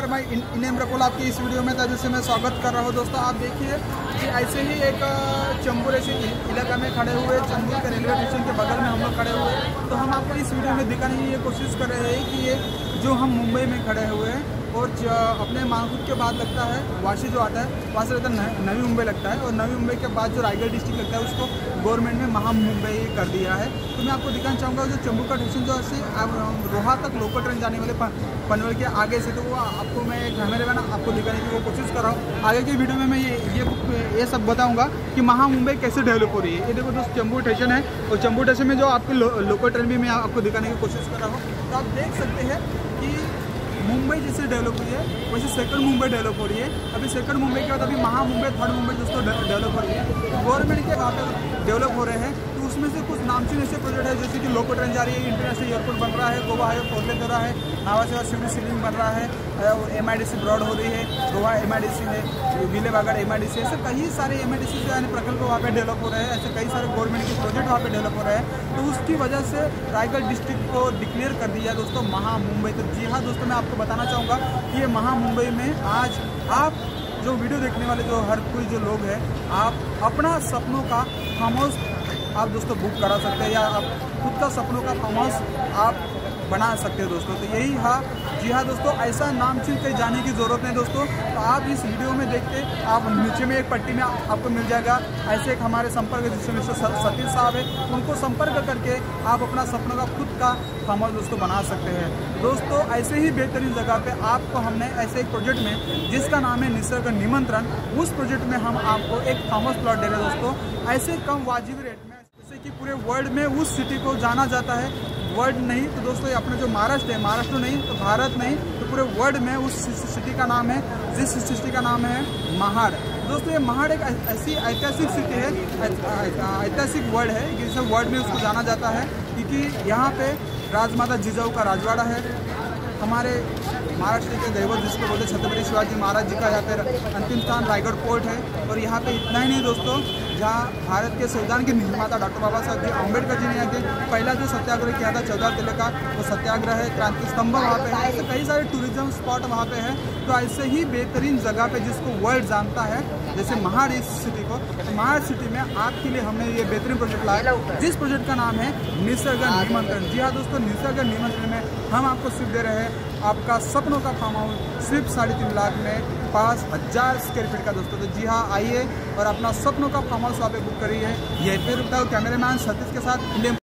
मैं इनेम रकुल आपकी इस वीडियो में जैसे मैं स्वागत कर रहा हूँ। दोस्तों आप देखिए कि ऐसे ही एक चंबूर ऐसे इलाका में खड़े हुए, चंबूर के रेलवे स्टेशन के बगल में हम लोग खड़े हुए, तो हम आपको इस वीडियो में दिखाने की ये कोशिश कर रहे हैं कि ये जो हम मुंबई में खड़े हुए हैं और अपने मानकुट के बाद लगता है वाशी जो आता है वहाँ से रहता है नवी मुंबई लगता है, और नवी मुंबई के बाद जो रायगढ़ डिस्ट्रिक्ट लगता है उसको गवर्नमेंट ने महा मुंबई कर दिया है। तो मैं आपको दिखाना चाहूँगा जो चंबूर का स्टेशन जो से रोहा तक लोकल ट्रेन जाने वाले पनवेल के आगे से, तो वो आपको मैं कैमरे में आपको दिखाने की वो कोशिश कर रहा हूँ। आगे की वीडियो में मैं ये सब बताऊँगा कि महा मुंबई कैसे डेवलप हो रही है। ये देखो दोस्त चंबूर स्टेशन है, और चंबूर स्टेशन में जो आपके लोकल ट्रेन भी मैं आपको दिखाने की कोशिश कर रहा हूँ। तो आप देख सकते हैं कि मुंबई जैसे डेवलप हुई है वैसे सेकंड मुंबई डेवलप हो रही है। अभी सेकंड मुंबई के बाद अभी महा मुंबई, थर्ड मुंबई दोस्तों डेवलप हो रही है। तो गवर्नमेंट के वहाँ पर डेवलप हो रहे हैं, तो उसमें से कुछ नामचीन ऐसे प्रोजेक्ट है जैसे कि लोकल ट्रेन जा रही है, इंटरनेशनल एयरपोर्ट बन रहा है, गोवा हाईवे फोरलेन हो रहा है, नावा सेवा सिविल सीलिंग बन रहा है, MIDC ब्रॉड हो रही है, गोवा MIDC है, विलेबागड़ MIDC, ऐसे कई सारे MIDC जो है प्रकल्प वहाँ पे डेवलप हो रहे हैं। ऐसे कई सारे गवर्नमेंट के प्रोजेक्ट वहाँ पे डेवलप हो रहे हैं, तो उसकी वजह से रायगढ़ डिस्ट्रिक्ट को डिक्लेयर कर दिया दोस्तों महा मुंबई। तो जी हाँ दोस्तों, मैं आपको बताना चाहूँगा कि ये महा मुंबई में आज आप जो वीडियो देखने वाले जो हर कोई जो लोग हैं, आप अपना सपनों का फार्म हाउस आप दोस्तों बुक करा सकते हैं, या आप खुद का सपनों का फार्म हाउस आप बना सकते हो दोस्तों। तो यही हाँ, जी हाँ दोस्तों, ऐसा नाम चीज कहीं जाने की ज़रूरत नहीं दोस्तों। तो आप इस वीडियो में देखते आप नीचे में एक पट्टी में आपको मिल जाएगा, ऐसे एक हमारे संपर्क जिससे मिस्टर सतीश साहब है, उनको संपर्क करके आप अपना सपनों का खुद का फार्म हाउस दोस्तों बना सकते हैं। दोस्तों ऐसे ही बेहतरीन जगह पे आपको हमने ऐसे एक प्रोजेक्ट में जिसका नाम है निसर्ग निमंत्रण, उस प्रोजेक्ट में हम आपको एक फार्म हाउस प्लॉट दे रहे हैं दोस्तों, ऐसे कम वाजिब रेट में, जैसे कि पूरे वर्ल्ड में उस सिटी को जाना जाता है। वर्ल्ड नहीं तो दोस्तों अपना जो महाराष्ट्र है, महाराष्ट्र नहीं तो भारत नहीं तो पूरे वर्ल्ड में उस सिटी का नाम है, जिस सिटी का नाम है महाड़। दोस्तों ये महाड़ एक ऐसी ऐतिहासिक सिटी है, ऐतिहासिक वर्ड है, जिसे वर्ल्ड में उसको जाना जाता है क्योंकि यहाँ पे राजमाता जिजाऊ का राजवाड़ा है। हमारे महाराष्ट्र के दैवत जिसको बोलते छत्रपति शिवाजी महाराज जी का यहाँ पे अंतिम स्थान रायगढ़ पोर्ट है। और यहाँ पे इतना ही नहीं दोस्तों, जहाँ भारत के संविधान के निर्माता डॉक्टर बाबा साहब जी अम्बेडकर जी ने यहाँ के पहला जो सत्याग्रह किया था 14 तिलक का, वो सत्याग्रह है, क्रांति स्तंभ वहाँ पे है। ऐसे कई सारे टूरिज्म स्पॉट वहाँ पे है। तो ऐसे ही बेहतरीन जगह पे जिसको वर्ल्ड जानता है जैसे महाड़ इस सिटी को, तो महाड़ सिटी में आपके लिए हमने ये बेहतरीन प्रोजेक्ट लाया, जिस प्रोजेक्ट का नाम है निसर्ग निमंत्रण। जी हाँ दोस्तों, निसर्ग निमंत्रण में हम आपको सिर्फ दे रहे हैं आपका सपनों का फार्म हाउस सिर्फ 3.5 लाख में 5000 स्क्वायर फीट का दोस्तों। तो जी हाँ, आइए और अपना सपनों का फार्म हाउस वहाँ पे बुक करिए। यहीं पे रुकता हूँ कैमरामैन सतीश के साथ।